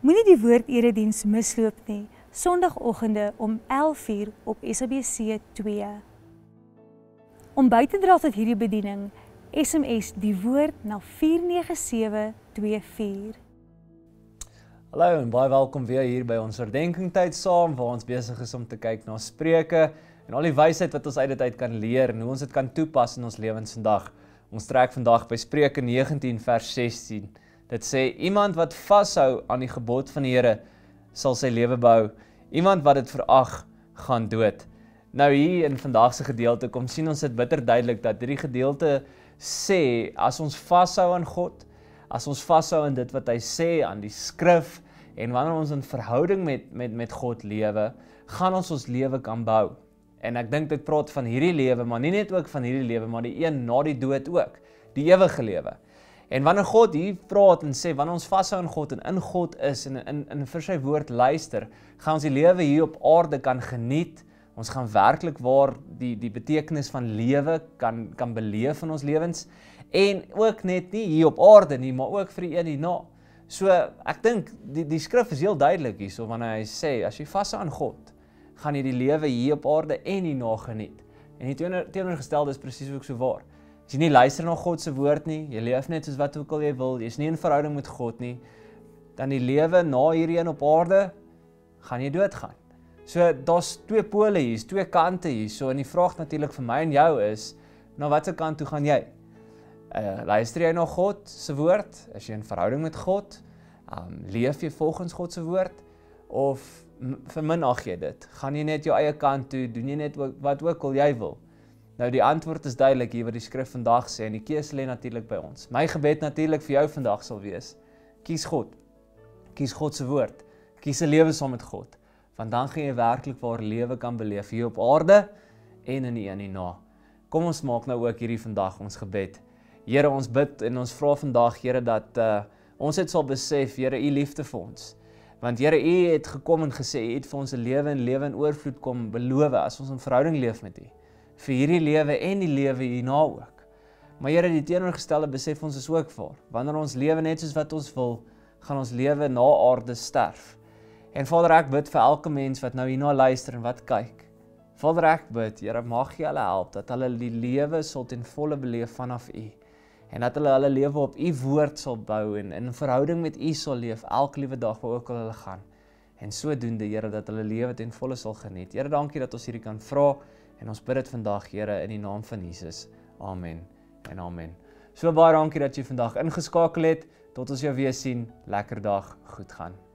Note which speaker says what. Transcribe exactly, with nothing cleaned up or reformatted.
Speaker 1: Moenie die woord-erediens misloop nie, Sondagoggende om elf uur op S A B C twee. Om by te dra tot hierdie bediening, S M S die woord na vier nege sewe twee vier.
Speaker 2: Hallo en baie welkom weer hier by ons herdenkingtyd saam, waar ons besig is om te kyk na Spreuke en al die wysheid wat ons uit dit uit kan leer en hoe ons dit kan toepas in ons lewens vandag. Ons trek vandag by Spreuke negentien vers sestien. Dit sê, iemand wat vashou aan die gebod van die Here, sal sy lewe behou. Iemand wat dit verag, gaan dood. Nou hier in vandag se gedeelte kom sien ons dit bitter duidelik dat hierdie gedeelte sê, as ons vashou aan God, as ons vashou aan dit wat hy sê, aan die skrif, en wanneer ons in verhouding met, met, met God lewe, gaan ons ons lewe kan bou. En ek dink dit praat van hierdie lewe, maar nie net ook van hierdie lewe, maar die een na die dood ook, die ewige lewe. En wanneer God hier praat en sê, wanneer ons vashou aan God en in God is, en, en, en vir sy woord luister, gaan ons die lewe hier op aarde kan geniet, ons gaan werklik waar die, die betekenis van lewe kan, kan beleef in ons lewens, en ook net nie hier op aarde nie, maar ook vir die een hierna. So, ek dink, die, die skrif is heel duidelik hier, so wanneer hy sê, as jy vashou aan God, gaan jy die lewe hier op aarde en hierna geniet. En die teenoorgestelde is presies ook so waar. As jy nie luister na God se woord nie, jy leef net soos wat ook al jy wil, jy is nie in verhouding met God nie, dan die lewe na hierheen op aarde, gaan jy doodgaan. So, daar's twee pole hier, twee kante hier, so en die vraag natuurlik vir my en jou is, na watter kant toe gaan jy? Uh, luister jy na God se woord? Is jy in verhouding met God? Um, leef jy volgens God se woord? Of verminag jy dit? Gaan jy net jou eie kant toe? Doen jy net wat ook al jy wil? Nou die antwoord is duidelik hier wat die skrif vandag sê, en die keuse lê natuurlik by ons. My gebed natuurlik vir jou vandag sal wees, kies God. Kies God se woord. Kies 'n lewe saam met God. Want dan gaan jy werklik waar lewe kan beleef hier op aarde en in die een hierna. Kom ons maak nou ook hierdie vandag ons gebed. Here, ons bid en ons vra vandag, Here, dat uh, ons het sal besef, Here, u liefde vir ons. Want Here, u het gekom en gesê, u het vir ons 'n lewe en lewe in oorvloed kom beloof as ons in verhouding leef met u. Vir hierdie lewe en die lewe hierna ook. Maar Here, die teenoorgestelde besef ons is ook waar. Wanneer ons lewe net soos wat ons wil, gaan ons lewe na aarde sterf. En Vader, ek bid vir elke mens wat nou hierna luister en wat kyk. Vader, ek bid, Here, mag jy hulle help, dat hulle die lewe sal ten volle beleef vanaf u. En dat hulle hulle lewe op u woord sal bou en in verhouding met u sal leef, elke liewe dag waar ook al hulle gaan. En sodoende, Here, dat hulle lewe ten volle sal geniet. Here, dankie dat ons hierdie kan vra, en ons bid dit vandag, Here, in die naam van Jesus. Amen en amen. So baie dankie dat jy vandag ingeskakel het, tot ons jou weer sien, lekker dag, goed gaan.